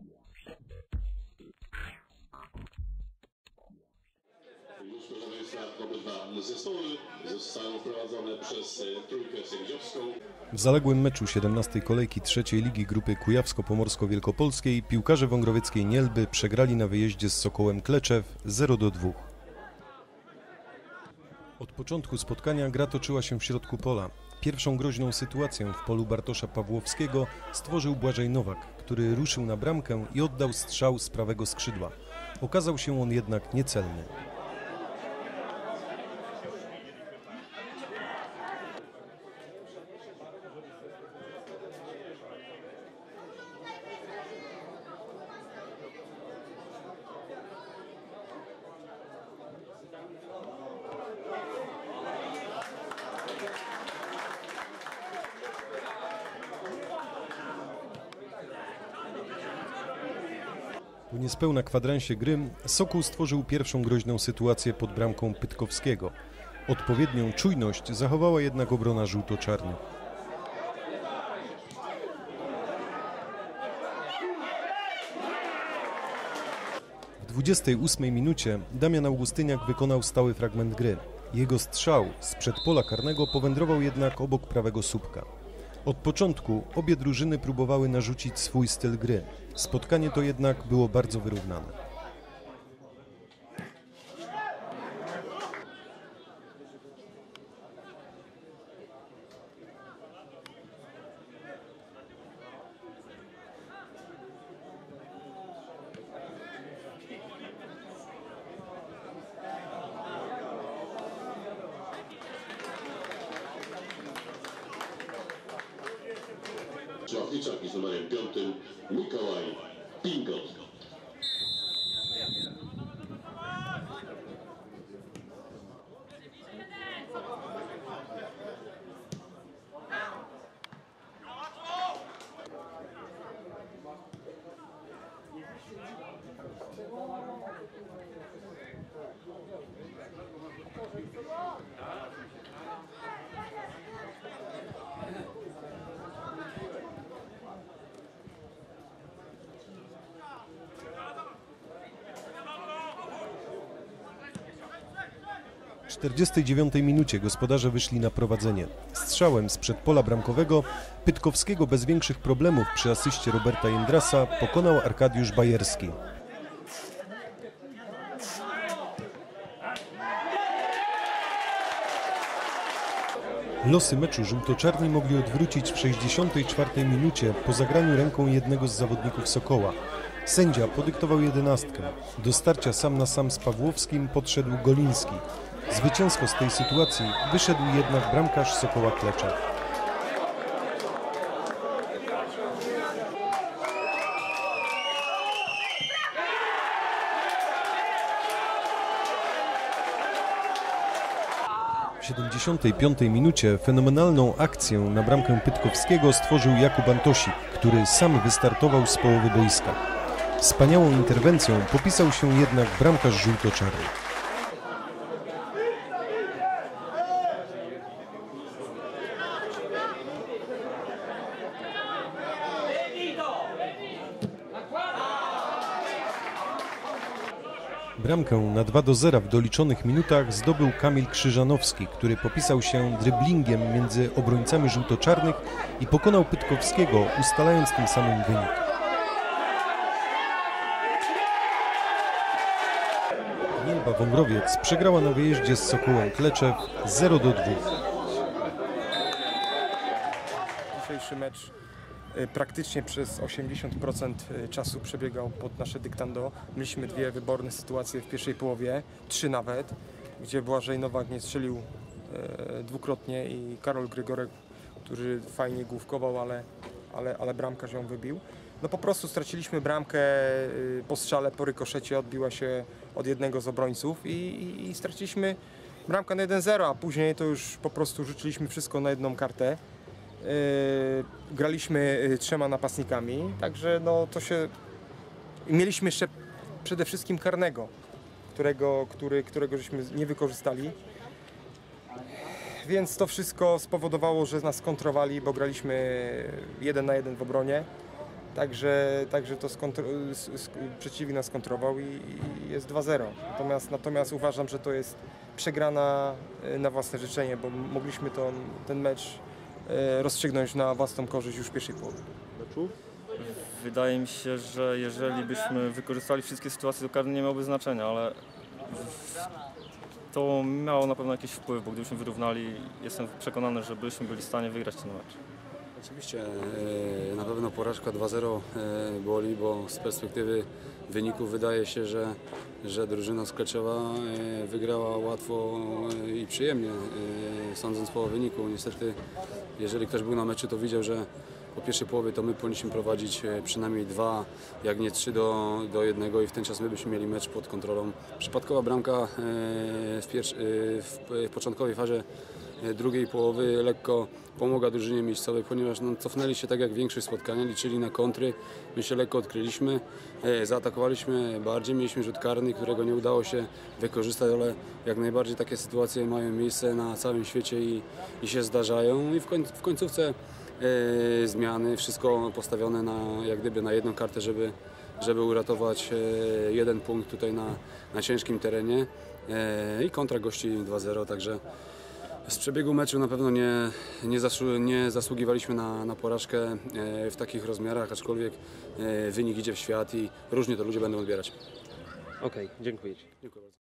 Już proszę Państwa, obydwa zespoły zostały prowadzone przez trójkę sędziowską. W zaległym meczu 17. kolejki trzeciej ligi grupy Kujawsko-Pomorsko-Wielkopolskiej piłkarze wągrowieckiej Nielby przegrali na wyjeździe z Sokołem Kleczew 0-2. Od początku spotkania gra toczyła się w środku pola. Pierwszą groźną sytuację w polu Bartosza Pawłowskiego stworzył Błażej Nowak, który ruszył na bramkę i oddał strzał z prawego skrzydła. Okazał się on jednak niecelny. Po niespełna kwadransie gry Sokół stworzył pierwszą groźną sytuację pod bramką Pytkowskiego. Odpowiednią czujność zachowała jednak obrona żółto-czarnych. W 28 minucie Damian Augustyniak wykonał stały fragment gry. Jego strzał z przedpola karnego powędrował jednak obok prawego słupka. Od początku obie drużyny próbowały narzucić swój styl gry. Spotkanie to jednak było bardzo wyrównane. Szlachniczaki z numerem 5 Mikołaj Pingot. W 49 minucie gospodarze wyszli na prowadzenie. Strzałem z przedpola bramkowego Pytkowskiego bez większych problemów przy asyście Roberta Jędrasa pokonał Arkadiusz Bajerski. Losy meczu żółto-czarni mogli odwrócić w 64 minucie po zagraniu ręką jednego z zawodników Sokoła. Sędzia podyktował 11. Do starcia sam na sam z Pawłowskim podszedł Goliński. Zwycięsko z tej sytuacji wyszedł jednak bramkarz Sokoła Kleczew. W 75 minucie fenomenalną akcję na bramkę Pytkowskiego stworzył Jakub Antosik, który sam wystartował z połowy boiska. Wspaniałą interwencją popisał się jednak bramkarz żółto-czarny. Bramkę na 2-0 w doliczonych minutach zdobył Kamil Krzyżanowski, który popisał się dryblingiem między obrońcami żółto-czarnych i pokonał Pytkowskiego, ustalając tym samym wynik. Nielba Wągrowiec przegrała na wyjeździe z Sokołem Kleczew 0-2. Dzisiejszy mecz praktycznie przez 80% czasu przebiegał pod nasze dyktando. Mieliśmy dwie wyborne sytuacje w pierwszej połowie, 3 nawet, gdzie Błażej Nowak nie strzelił dwukrotnie i Karol Grygorek, który fajnie główkował, ale bramkarz ją wybił. No po prostu straciliśmy bramkę po strzale, po rykoszecie, odbiła się od jednego z obrońców i straciliśmy bramkę na 1-0, a później to już po prostu rzuciliśmy wszystko na jedną kartę. Graliśmy 3 napastnikami, także no to się... Mieliśmy jeszcze przede wszystkim karnego, którego żeśmy nie wykorzystali. Więc to wszystko spowodowało, że nas kontrowali, bo graliśmy 1 na 1 w obronie. Także to przeciwnik nas skontrował i jest 2-0. Natomiast uważam, że to jest przegrana na własne życzenie, bo mogliśmy ten mecz rozstrzygnąć na własną korzyść już w pierwszej połowie. Wydaje mi się, że jeżeli byśmy wykorzystali wszystkie sytuacje, to karny nie miałby znaczenia, ale to miało na pewno jakiś wpływ, bo gdybyśmy wyrównali, jestem przekonany, że byśmy byli w stanie wygrać ten mecz. Oczywiście na pewno porażka 2-0 boli, bo z perspektywy wyników wydaje się, że drużyna z Kleczewa wygrała łatwo i przyjemnie, sądząc po wyniku. Niestety, jeżeli ktoś był na meczu, to widział, że po pierwszej połowie to my powinniśmy prowadzić przynajmniej 2, jak nie 3-1 i w ten czas my byśmy mieli mecz pod kontrolą. Przypadkowa bramka w początkowej fazie drugiej połowy lekko pomogła drużynie miejscowej, ponieważ cofnęli się tak jak większość spotkania, liczyli na kontry, my się lekko odkryliśmy, zaatakowaliśmy bardziej, mieliśmy rzut karny, którego nie udało się wykorzystać, ale jak najbardziej takie sytuacje mają miejsce na całym świecie i się zdarzają i w końcówce zmiany, wszystko postawione jak gdyby na jedną kartę, żeby uratować jeden punkt tutaj na ciężkim terenie i kontra gości 2-0, także z przebiegu meczu na pewno nie zasługiwaliśmy na porażkę w takich rozmiarach, aczkolwiek wynik idzie w świat i różnie to ludzie będą odbierać. Okej, dziękuję Ci. Dziękuję bardzo.